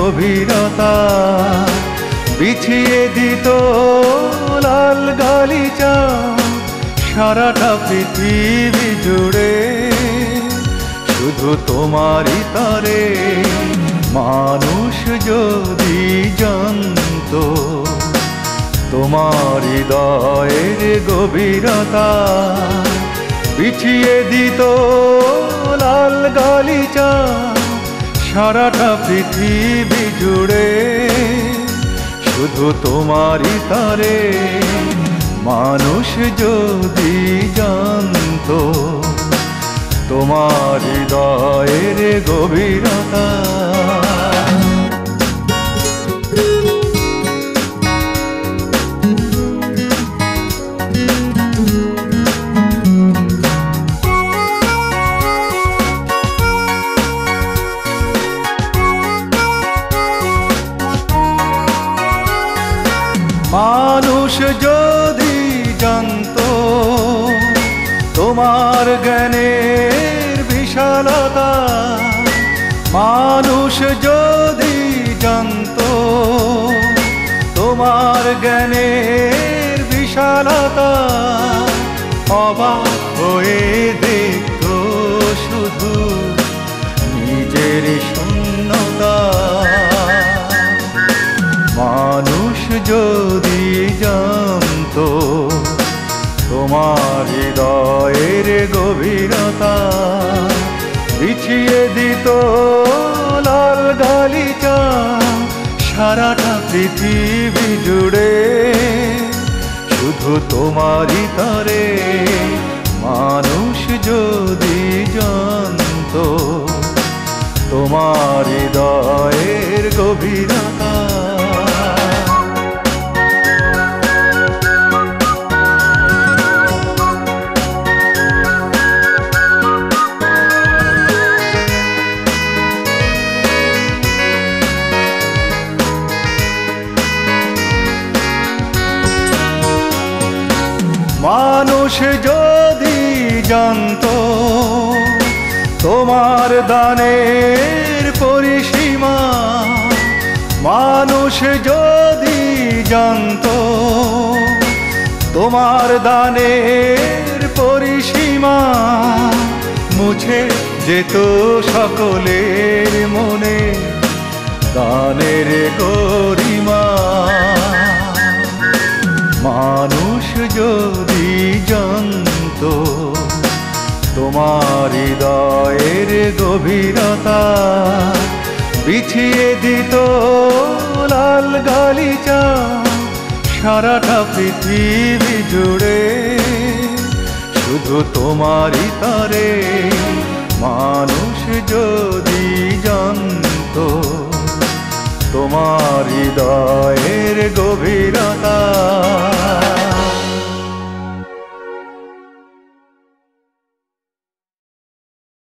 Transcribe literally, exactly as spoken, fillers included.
গভীরতা বিছিয়ে দিত লাল গালিচা সারাটা পৃথিবী জুড়ে। শুধু তোমারই তরে মানুষ যদি জানতো তোমার হৃদয়ের গভীরতা বিছিয়ে দিত লাল গালিচা সারাটা পৃথিবী জুড়ে। শুধু তোমারই তরে মানুষ যদি জানতো তোমার হৃদয়ের গভীরতা। মানুষ যদি জানতো তোমার জ্ঞানের বিশালতা, মানুষ যদি জানতো তোমার জ্ঞানের বিশালতা, অবাক হয়ে দেখতো শুধু নিজের শূন্যতা। মানুষ যদি জানতো তোমার হৃদয়ের গভীরতা বিছিয়ে দিত লাল গালিচা সারাটা পৃথিবী জুড়ে। শুধু তোমারই তরে মানুষ যদি জানতো তোমার হৃদয়ের গভীরতা। মানুষ যদি জানতো তোমার দানের পরিসীমা, মানুষ যদি জানতো তোমার দানের পরিসীমা, মুছে যেত সকলের মনে দানের গরিমা। মানুষ যদি জানতো তোমার হৃদয়ের গভীরতা বিছিয়ে দিত লাল গালিচা সারাটা পৃথিবী জুড়ে। শুধু তোমারই তরে মানুষ যদি জানতো তোমার হৃদয়ের গভীরতা।